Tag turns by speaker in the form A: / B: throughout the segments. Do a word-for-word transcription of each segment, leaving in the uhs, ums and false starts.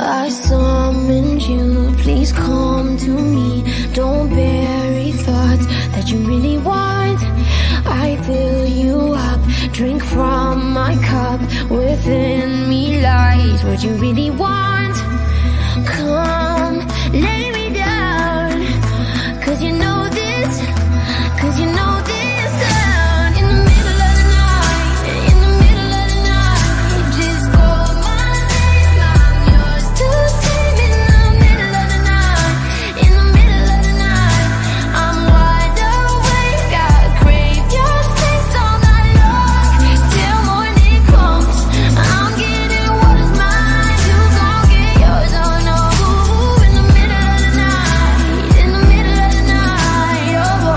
A: I summoned you, please come to me. Don't bury thoughts that you really want. I fill you up, drink from my cup. Within me lies what you really want. Come, lay me down, cause you know this, cause you know this sound. In the middle of the night, in the middle of the night, just call my name, I'm yours to tame. In the middle of the night, in the middle of the night, I'm wide awake, I crave your taste all night long. Till morning comes, I'm getting what is mine, you gon' get yours, oh no. In the middle of the night, in the middle of the night, oh.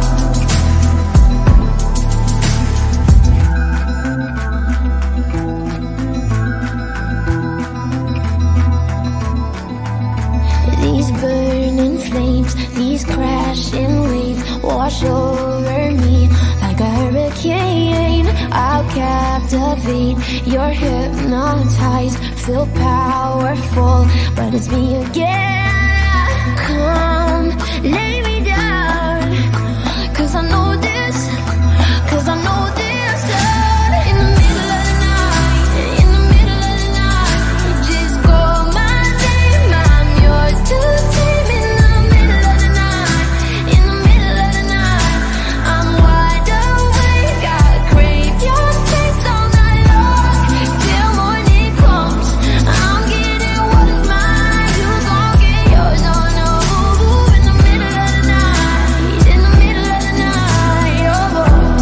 A: These burning flames, these crashing waves wash over me like a hurricane. I'll captivate, you're hypnotized, feel powerful, but it's me again. Come, lay me down, cause I know this, cause I know this sound. In the middle of the night, in the middle of the night, just call my name, I'm yours to tame. In the middle of the night, in the middle of the night, I'm wide awake, I crave your taste all night long. Till morning comes, I'm getting what is mine, you gon' get yours, oh no. In the middle of the night, in the middle of the night, oh.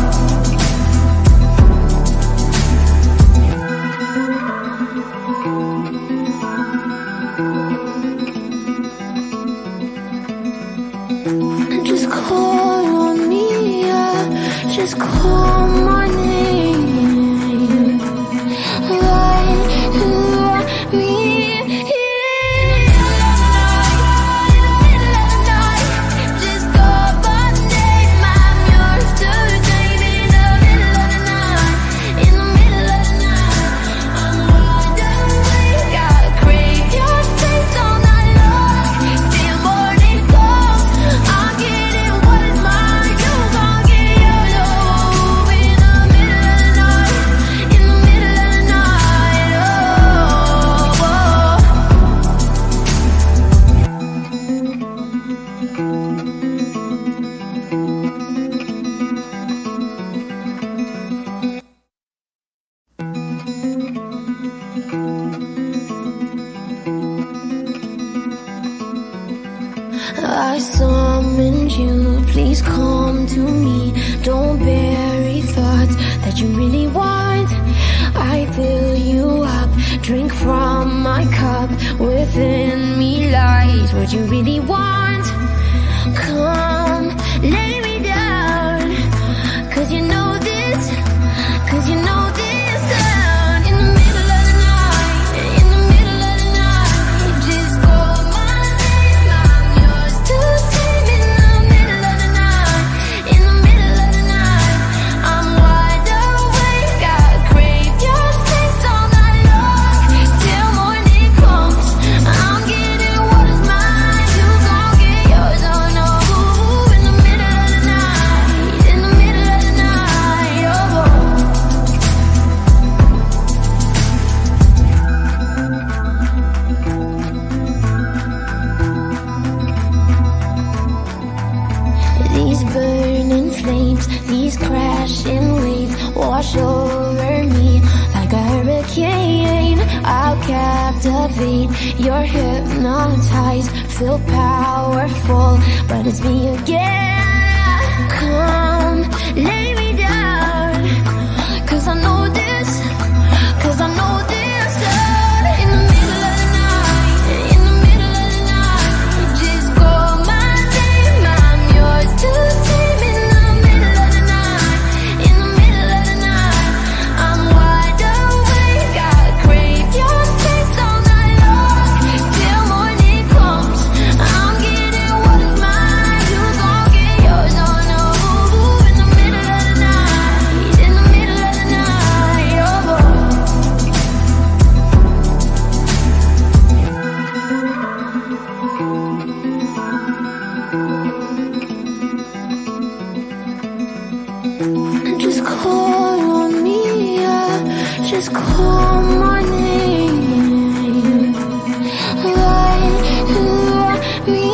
A: Just call on me, yeah. Just call my name. Right, right, me, yeah. In the middle of the night, just call my name, I'm yours to tame. In the middle of the night, in the middle of the night, I'm wide awake, I crave your taste all night long. Till morning comes, I'm getting what is mine, you gon' get yours, oh. In the middle of the night, in the middle of the night, oh, oh. I summoned you, please come to me. Don't bury thoughts that you really want. I fill you up, drink from my cup. Within me lies what you really want. Come, lay me down, cause you know this, cause you know this sound. In the middle of the night, in the middle of the night, just call my name, I'm yours to tame. In the middle of the night, in the middle of the night, I'm wide awake, I crave your taste all night long. Till morning comes, I'm getting what is mine, you gon' get yours, oh no. In the middle of the night, in the middle of the night, oh. These burning flames, these crashing waves wash over me like a hurricane. I'll captivate, you're hypnotized, feel powerful, but it's me again. Come, lay me down, cause I know this, cause I know this sound. In the middle of the night, in the middle of the night, just call my name, I'm yours to tame. In the middle of the night, in the middle of the night, I'm wide awake, I crave your taste all night long. Till morning comes, I'm getting what is mine, you gon' get yours, oh no. Just call on me, yeah. Just call my name. Right, right, me.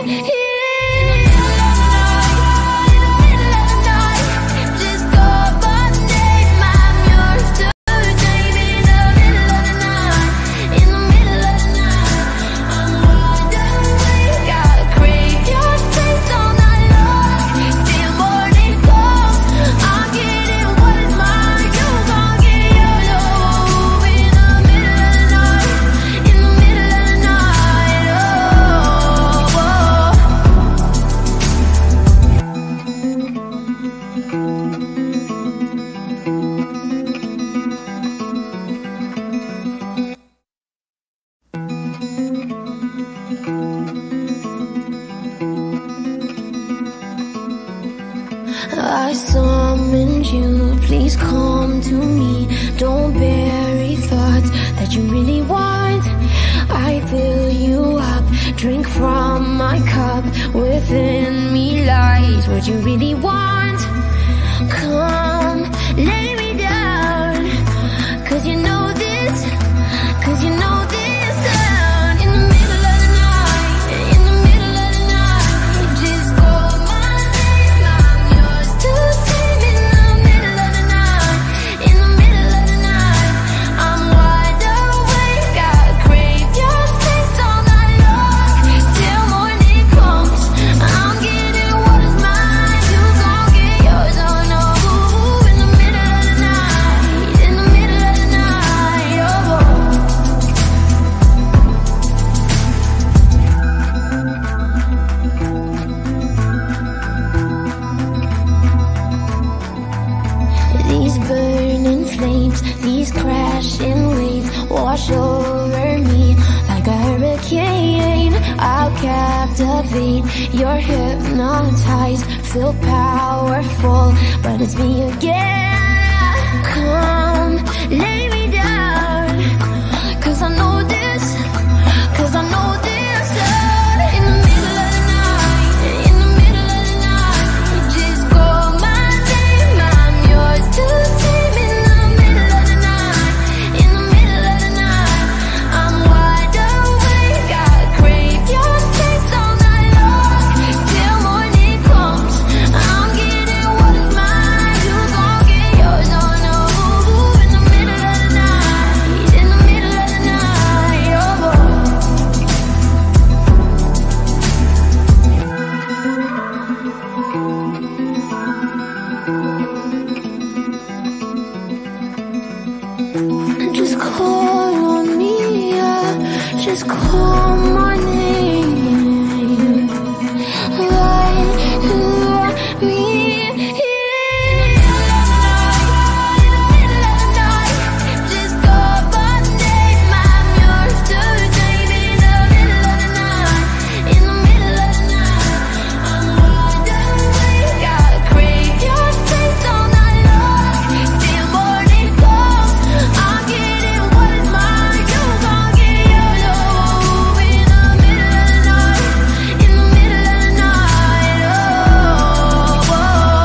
A: I summoned you, please come to me. Don't bury thoughts that you really want. I fill you up, drink from my cup. Within me lies what you really want. Come, lay me down, cause you know this, cause you know this sound. In the middle of the night, in the middle of the night, just call my name, I'm yours to tame. In the middle of the night, in the middle of the night, I'm wide awake, I crave your taste all night long. Till morning comes, I'm getting what is mine, you gon' get yours, oh no. In the middle of the night, in the middle of the night, oh. These burning flames, these crashing waves wash over me like a hurricane. I'll captivate, you're hypnotized, feel powerful, but it's me again. Come, lay me down, cause I know this, cause I know this sound. In the middle of the night, in the middle of the night, just call my name, I'm yours to tame. In the middle of the night, in the middle of the night, I'm wide awake, I crave your taste all night long. Till morning comes, I'm getting what is mine, you gon' get yours, oh no. In the middle of the night, in the middle of the night, oh. Just call on me, yeah. Just call my name. Right, right, me. Just call my name, I'm yours to tame. In the middle of the night, in the middle of the night, I'm wide awake, I crave your taste all night long. Till morning comes, I'm getting what is mine, you gon' get yours, oh. In the middle of the night, in the middle of the night, oh, oh.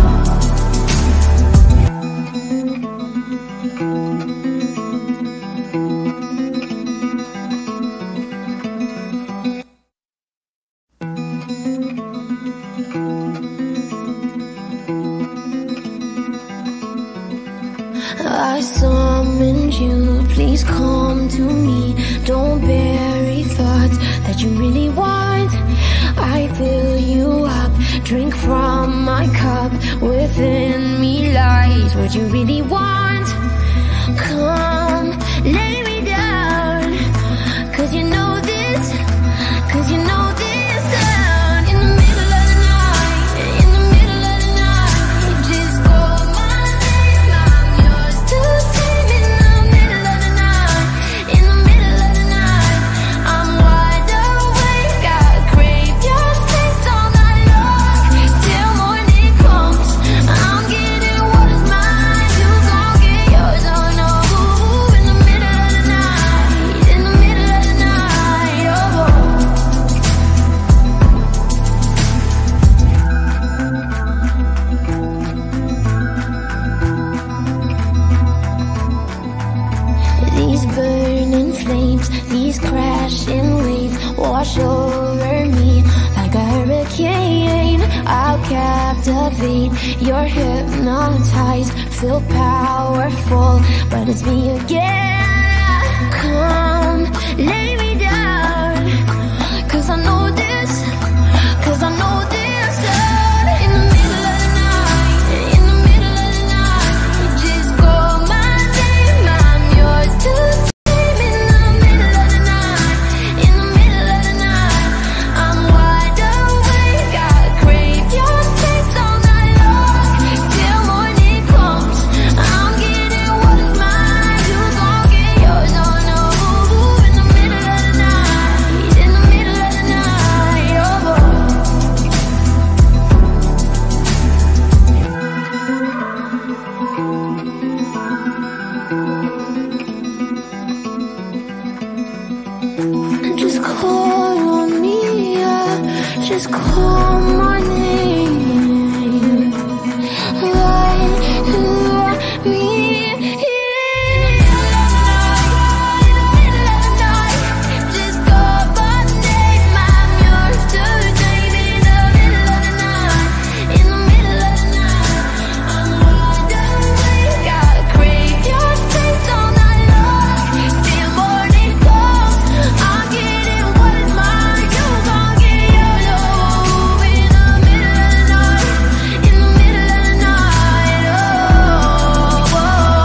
A: I summoned you, please come to me. Don't bury thoughts that you really want. I fill you up, drink from my cup. Within me lies what you really want. Come, lay me down, cause you know this, cause you know this sound. In the middle of the night, in the middle of the night, just call my name, I'm yours to tame. In the middle of the night, in the middle of the night, I'm wide awake, I crave your taste all night long. Till morning comes, I'm getting what is mine, you gon' get yours, oh no. wash over me like a hurricane. I'll captivate, you're hypnotized, feel powerful, but it's me again. Come, lay me down, cause I know this, cause I know this. uh, In the middle of the night, in the middle of the night, just call my name, I'm yours to tame. In the middle of the night, in the middle of the night, I'm wide awake, I crave your taste all night long, till morning comes, I'm getting what is mine, you gon' get yours, oh no. In the middle of the night, in the middle of the night, oh boy. Just call on me, yeah. Just call my name. Right, right, me, yeah. In the middle of the night, just call my name. I'm yours to tame. In the middle of the night, in the middle of the night, I'm wide awake, I crave your taste all night long, till morning comes, I'm getting what is mine, you gon' get yours, oh. In the middle of the night, in the middle of the night, oh, oh.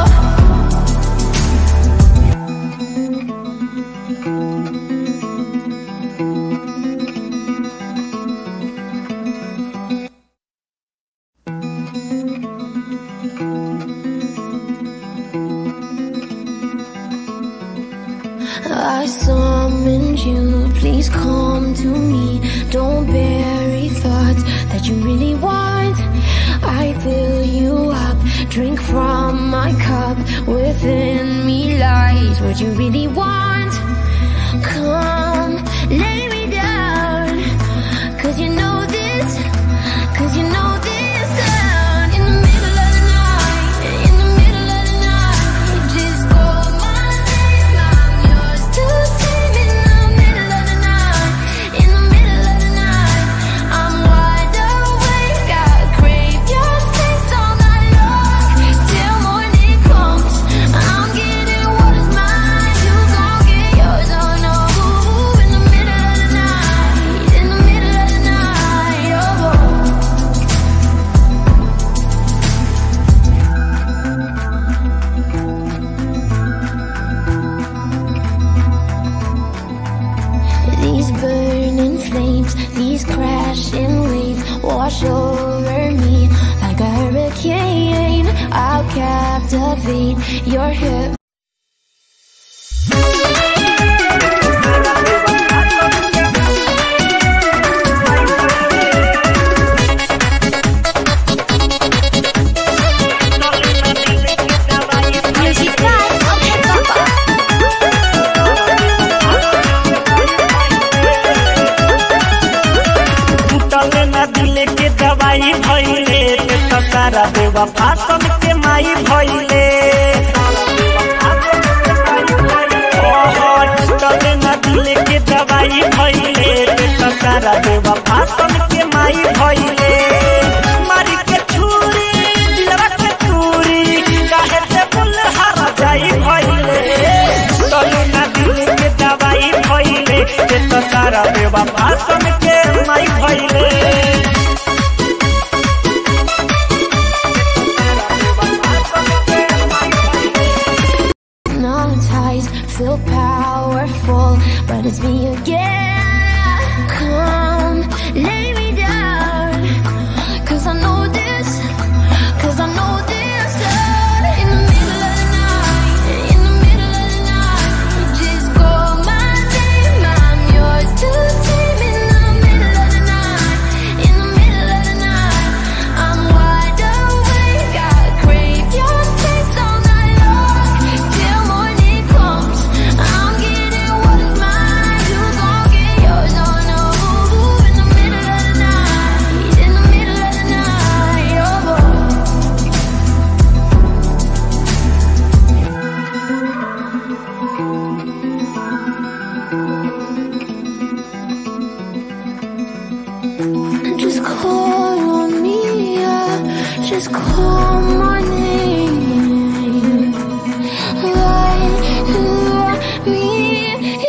A: I summoned you, please come to me. Don't bury thoughts that you really want. I fill you up, drink from my cup. Within me lies what you really want. Come, lay me down, cause you know this, cause you know this sound. In the middle of the night, in the middle of the night, just call my name, I'm yours to tame. In the middle of the night, in the middle of the night, I'm wide awake, I crave your taste all night long, till morning comes, I'm getting what is mine, you gon' get yours, oh no. In the middle of the night, in the middle of the night, oh boy. These burning flames, these crashing waves, wash over me like a hurricane. I'll captivate, your hip.
B: दवाई भइले त सारा बेवफा सन के माई भइले तले न दिले के दवाई भइले त सारा बेवफा सन के माई भइले मारी के छुरी दिलवा के चूरी काहे से बुल हरा जाई भइले तले न दिले के दवाई भइले त सारा बेवफा सन के माई भइले
A: feel powerful, but it's me again. Come, lay me down, cause I know this, cause I know this. In the middle of the night, in the middle of the night, just call my name, I'm yours to tame. In the middle of the night, in the middle of the night, I'm wide awake, I crave your taste all night long, till morning comes, I'm getting what is mine, you just call my name. Let me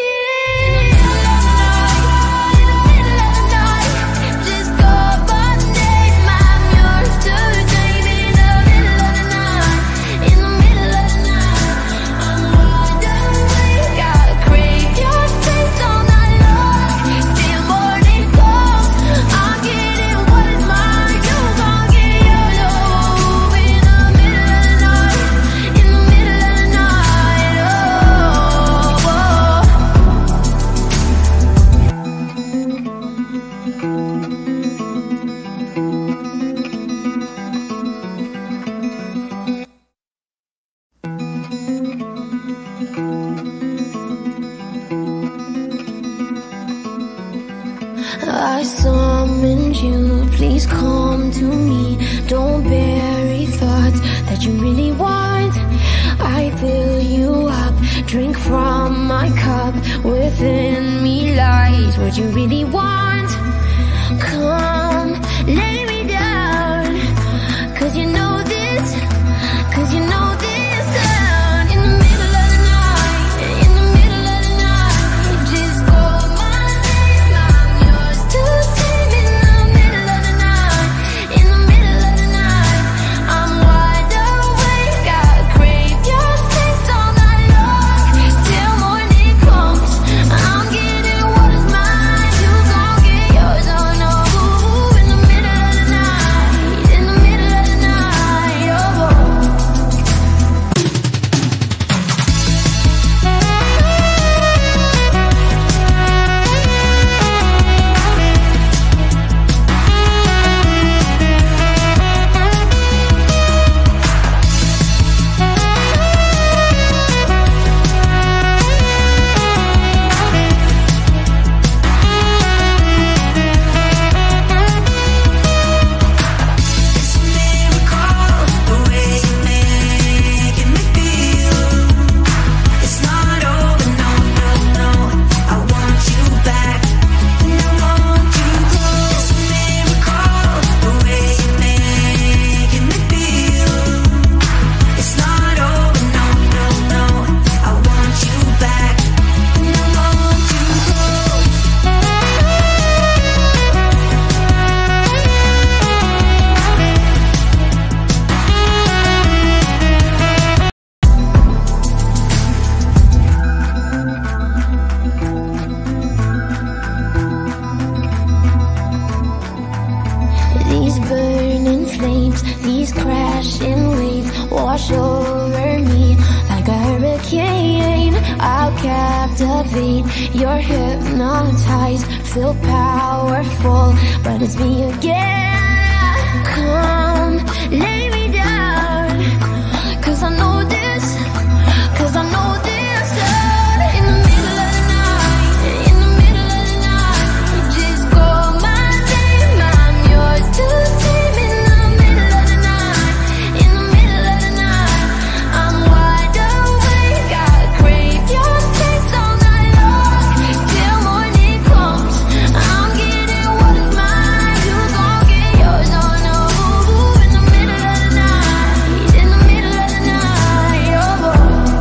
A: I summoned you, please come to me. Don't bury thoughts that you really want. I fill you up, drink from my cup. Within me lies what you really want. Come, lay me down, cause you know this, cause you know this sound. In the middle of the night, in the middle of the night, just call my name, I'm yours to tame. In the middle of the night, in the middle of the night, I'm wide awake, I crave your taste all night long. Till morning comes, I'm getting what is mine, you gon' get yours, oh no. In the middle of the night, in the middle of the night, oh. These burning flames, these crashing waves wash over me like a hurricane. I'll captivate, you're hypnotized, feel powerful, but it's me again. Come, lay me down, cause I know this, cause I know this sound. In the middle of the night, in the middle of the night, just call my name, I'm yours to tame. In the middle of the night, in the middle of the night, I'm wide awake, I crave your taste all night long. Till morning comes, I'm getting what is mine, you gon' get yours, oh no. In the middle of the night, in the middle of the night, oh.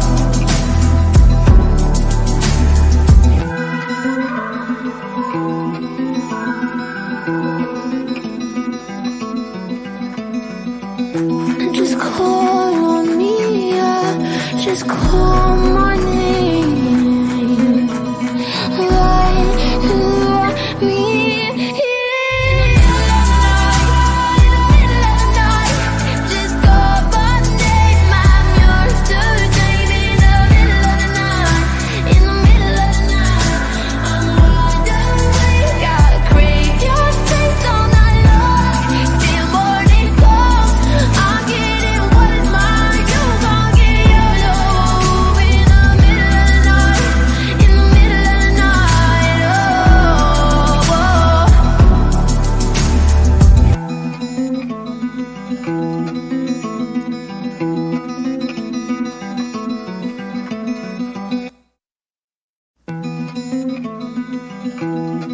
A: Just call on me, yeah. Just call my name. Let me just call my name, I'm yours to tame. In the middle of the night, in the middle of the night, I'm wide awake, I crave your taste all night long. Till morning comes, I'm getting what is mine, you gon' get yours, oh. In the middle of the night, in the middle of the night, oh, oh.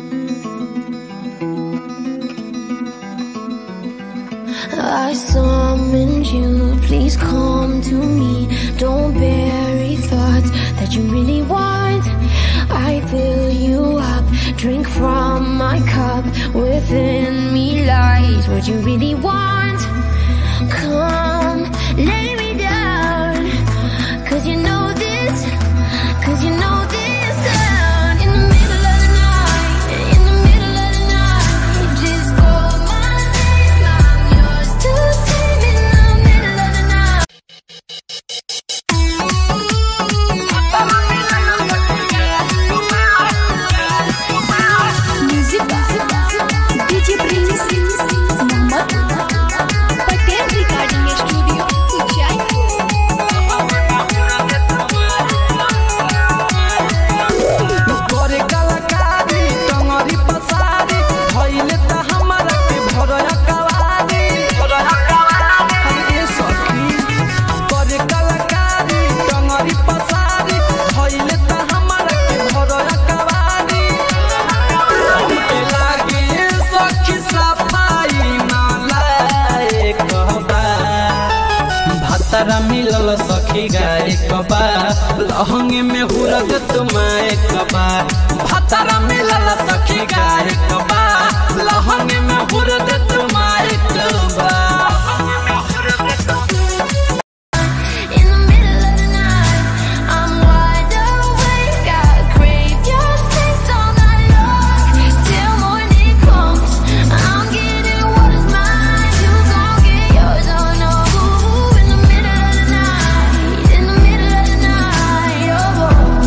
A: I saw what you really want. I fill you up, drink from my cup. Within me lies what you really want. Come, lay me down, cause you know this, cause you know this sound. In the middle of the night, in the middle of the night, just call my name, I'm yours to tame. In the middle of the night.
C: Music D J Prince Mohammed Patel Recording Studio Jaipur.
B: करे कलाकारी टंगरी पसारी भइले त हमरा के भरया कवारी भरया कवारी ए सखी करे कलाकारी टंगरी पसारी भइले त हमरा के भरया कवारी हमके लागे सखी सफाई ना लाए कहबा भातरा मिलल सखी गाय कबा लहंगे में हुरग तुमाए कबा भातरा मिलल सखी गाय कबा लहंगे में हुरग तुमाए कबा
A: In the middle of the night, I'm wide awake. I crave your taste all night long. Till morning comes, I'm getting what is mine. You gon' get yours, oh no. In the middle of the night, in the middle of the night, oh.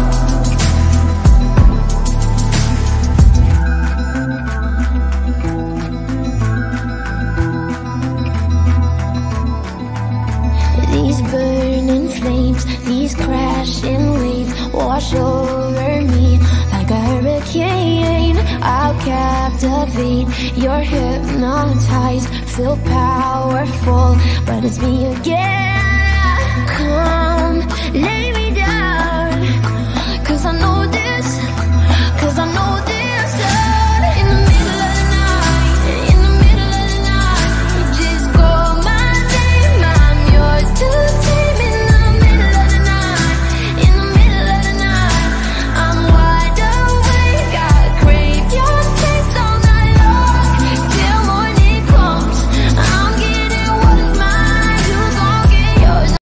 A: These burning flames, these crashing waves wash over me like a hurricane. I'll captivate, you're hypnotized, feel powerful, but it's me again. Come, lay